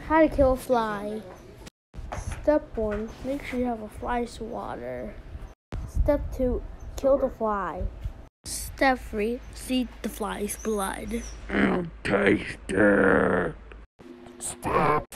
How to kill a fly. Step 1, make sure you have a fly swatter. Step 2, kill the fly. Step 3, see the fly's blood. Taste it. Step